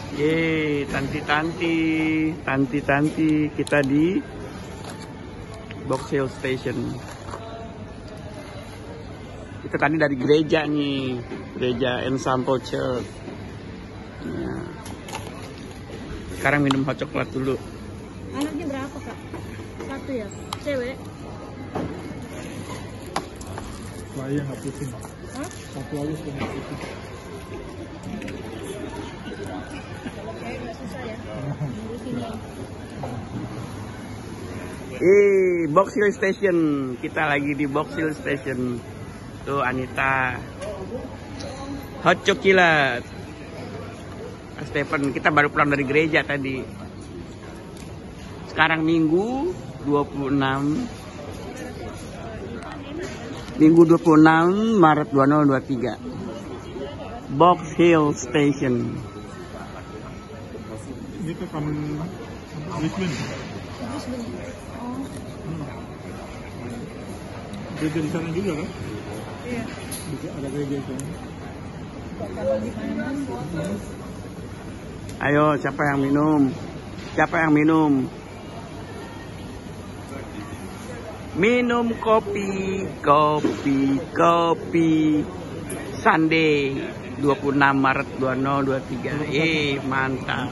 Yeay, tanti kita di Box Hill Station. Kita tadi dari gereja nih, gereja Ensemble Church. Ya. Sekarang minum hot coklat dulu. Anaknya berapa, Kak? Satu ya? Cewek? Saya hapusin. Hah? Satu aja sudah hapusin. Kayak nggak susah ya? Ngurusin ya. Box Hill Station. Kita lagi di Box Hill Station. Tuh Anita. Hot coklat. Stephen, kita baru pulang dari gereja tadi. Sekarang Minggu 26 Maret 2023. Box Hill Station. Ini ke kamu Brisbane. Brisbane. Oh, Gereja di sana juga kan? iya. Bisa ada gereja di sana. Kalau di mana? Ayo, siapa yang minum? Siapa yang minum? Minum kopi. Sunday 26 Maret 2023. Mantap.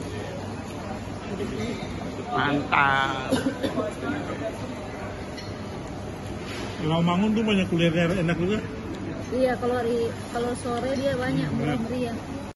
Rawamangun tuh banyak kuliner enak juga. Iya, kalau sore dia banyak murah meriah.